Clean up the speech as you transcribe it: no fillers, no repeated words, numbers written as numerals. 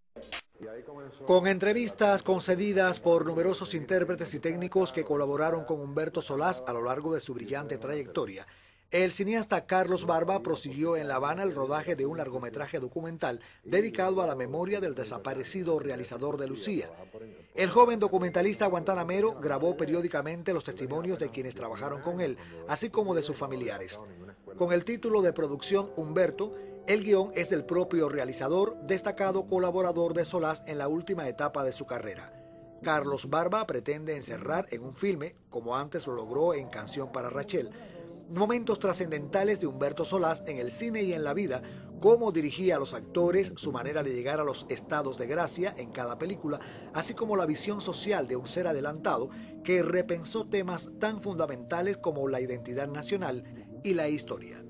Con entrevistas concedidas por numerosos intérpretes y técnicos que colaboraron con Humberto Solás a lo largo de su brillante trayectoria, el cineasta Carlos Barba prosiguió en La Habana el rodaje de un largometraje documental dedicado a la memoria del desaparecido realizador de Lucía. El joven documentalista guantanamero grabó periódicamente los testimonios de quienes trabajaron con él, así como de sus familiares. Con el título de producción Humberto, el guión es del propio realizador, destacado colaborador de Solás en la última etapa de su carrera. Carlos Barba pretende encerrar en un filme, como antes lo logró en Canción para Rachel, momentos trascendentales de Humberto Solás en el cine y en la vida, cómo dirigía a los actores, su manera de llegar a los estados de gracia en cada película, así como la visión social de un ser adelantado que repensó temas tan fundamentales como la identidad nacional y la historia.